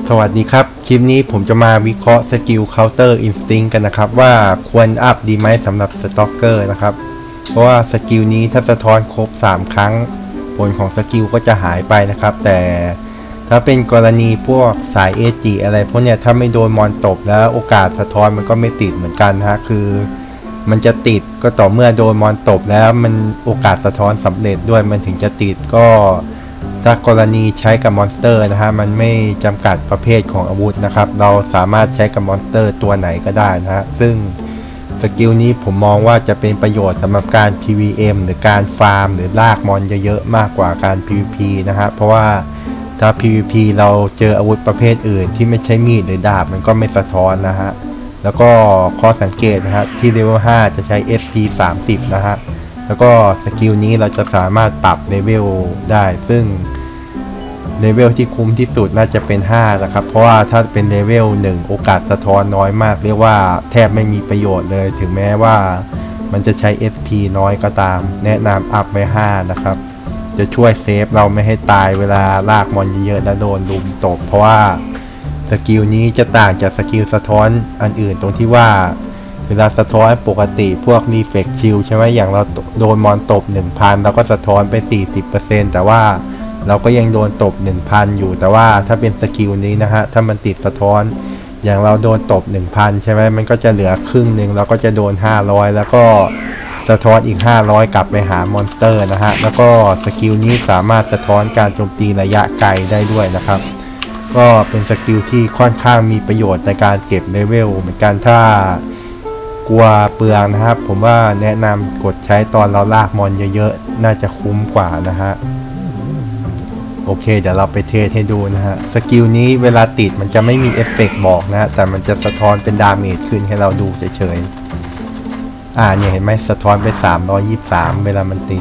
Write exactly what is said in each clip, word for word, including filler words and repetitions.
สวัสดีครับคลิปนี้ผมจะมาวิเคราะห์สกิล Counter Instinct กันนะครับว่าควรอัพดีไหมสำหรับสต็อกเกอร์นะครับเพราะว่าสกิลนี้ถ้าสะท้อนครบสามครั้งผลของสกิลก็จะหายไปนะครับแต่ถ้าเป็นกรณีพวกสายเอจิอะไรพวกเนี้ยถ้าไม่โดนมอนตบแล้วโอกาสสะท้อนมันก็ไม่ติดเหมือนกันฮะคือมันจะติดก็ต่อเมื่อโดนมอนตบแล้วมันโอกาสสะท้อนสำเร็จด้วยมันถึงจะติดก็ถ้ากรณีใช้กับมอนสเตอร์นะฮะมันไม่จำกัดประเภทของอาวุธนะครับเราสามารถใช้กับมอนสเตอร์ตัวไหนก็ได้นะฮะซึ่งสกิลนี้ผมมองว่าจะเป็นประโยชน์สำหรับการ พี วี เอ็ม หรือการฟาร์มหรือลากมอนเยอะๆมากกว่าการ พี วี พี นะฮะเพราะว่าถ้า พี วี พี เราเจออาวุธประเภทอื่นที่ไม่ใช่มีดหรือดาบมันก็ไม่สะท้อนนะฮะแล้วก็ข้อสังเกตนะฮะที่เลเวลห้าจะใช้ เอส พี สามสิบนะฮะแล้วก็สกิลนี้เราจะสามารถปรับเลเวลได้ซึ่งเลเวลที่คุ้มที่สุดน่าจะเป็นห้านะครับเพราะว่าถ้าเป็นเลเวลหนึ่งโอกาสสะท้อนน้อยมากเรียกว่าแทบไม่มีประโยชน์เลยถึงแม้ว่ามันจะใช้ เอส พี น้อยก็ตามแนะนำอัพไว้ห้านะครับจะช่วยเซฟเราไม่ให้ตายเวลาลากมอนเยอะๆแล้วโดนลุมตบเพราะว่าสกิลนี้จะต่างจากสกิลสะท้อนอันอื่นตรงที่ว่าเวลาสะท้อนปกติพวกรีเฟกชิลใช่ไหมอย่างเราโดนมอนตบ หนึ่งพัน เราก็สะท้อนไป สี่สิบเปอร์เซ็นต์ แต่ว่าเราก็ยังโดนตบ หนึ่งพัน อยู่แต่ว่าถ้าเป็นสกิลนี้นะฮะถ้ามันติดสะท้อนอย่างเราโดนตบ หนึ่งพัน ใช่ไหมมันก็จะเหลือครึ่งหนึ่งเราก็จะโดนห้าร้อยแล้วก็สะท้อนอีกห้าร้อยกลับไปหามอนสเตอร์นะฮะแล้วก็สกิลนี้สามารถสะท้อนการโจมตีระยะไกลได้ด้วยนะครับก็เป็นสกิลที่ค่อนข้างมีประโยชน์ในการเก็บเลเวลเหมือนกันถ้ากลัวเปลืองนะครับผมว่าแนะนำกดใช้ตอนเราลากมอนเยอะๆน่าจะคุ้มกว่านะฮะโอเคเดี๋ยวเราไปเทสให้ดูนะฮะสกิลนี้เวลาติดมันจะไม่มีเอฟเฟกต์บอกนะแต่มันจะสะท้อนเป็นดาเมจขึ้นให้เราดูเฉยๆอ่าเนี่ยเห็นไหมสะท้อนไปสามร้อยยี่สิบสามเวลามันติด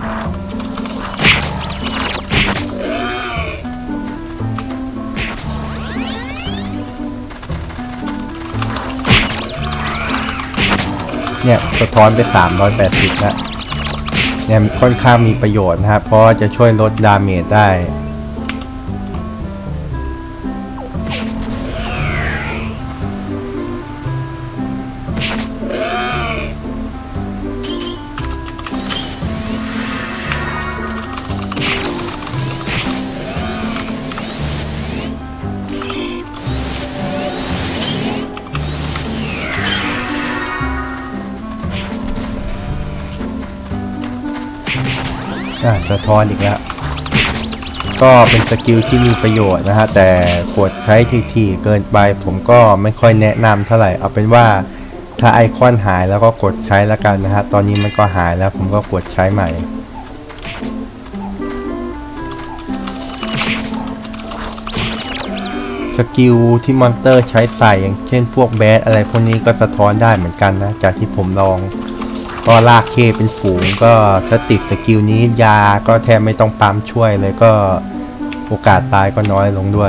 เนี่ยสะท้อนไปสามร้อยแปดสิบแล้วเนี่ยค่อนข้างมีประโยชน์นะครับเพราะจะช่วยลดดาเมจได้สะท้อนอีกแล้วก็เป็นสกิลที่มีประโยชน์นะฮะแต่กดใช้ทีๆเกินไปผมก็ไม่ค่อยแนะนำเท่าไหร่เอาเป็นว่าถ้าไอคอนหายแล้วก็กดใช้แล้วกันนะฮะตอนนี้มันก็หายแล้วผมก็กดใช้ใหม่สกิลที่มอนสเตอร์ใช้ใส่อย่างเช่นพวกแบสอะไรพวกนี้ก็สะท้อนได้เหมือนกันนะจากที่ผมลองก็ลากเคเป็นฝูงก็ถ้าติดสกิลนี้ยาก็แทบไม่ต้องปั๊มช่วยเลยก็โอกาสตายก็น้อยลงด้วย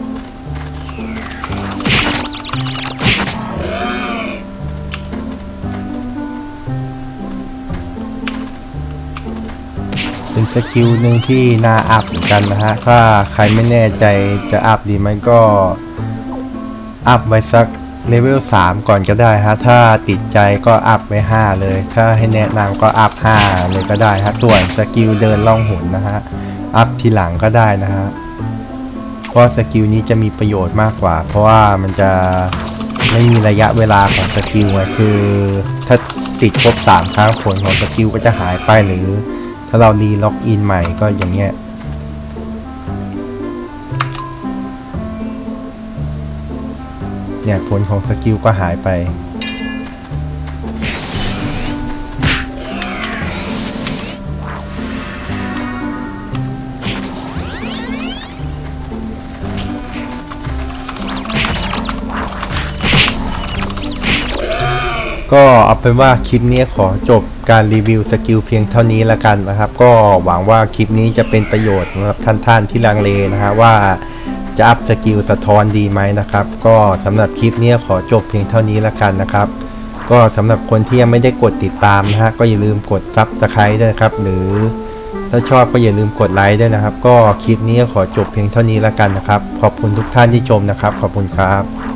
เป็นสกิลหนึ่งที่น่าอัพเหมือนกันนะฮะถ้าใครไม่แน่ใจจะอัพดีไหมก็อัพไว้สักเลเวลสามก่อนก็ได้ฮะถ้าติดใจก็อัพไปห้าเลยถ้าให้แนะนำก็อัพห้าเลยก็ได้ฮะส่วนสกิลเดินล่องหนนะฮะอัพทีหลังก็ได้นะฮะเพราะสกิลนี้จะมีประโยชน์มากกว่าเพราะว่ามันจะไม่มีระยะเวลาของสกิลไงคือถ้าติดครบสามครั้งผลของสกิลก็จะหายไปหรือถ้าเรารีล็อกอินใหม่ก็อย่างเงี้ยเนี่ยผลของสกิลก็หายไปก็เอาเป็นว่าคลิปนี้ขอจบการรีวิวสกิลเพียงเท่านี้ละกันนะครับก็หวังว่าคลิปนี้จะเป็นประโยชน์สำหรับท่านๆที่ลังเลนะฮะว่าจะอัพสกิลสะท้อนดีไหมนะครับก็สำหรับคลิปนี้ขอจบเพียงเท่านี้ละกันนะครับก็สำหรับคนที่ยังไม่ได้กดติดตามนะฮะก็อย่าลืมกดซับสไครบ์ด้วยนะครับหรือถ้าชอบก็อย่าลืมกดไลค์ด้วยนะครับก็คลิปนี้ขอจบเพียงเท่านี้แล้วกันนะครับขอบคุณทุกท่านที่ชมนะครับขอบคุณครับ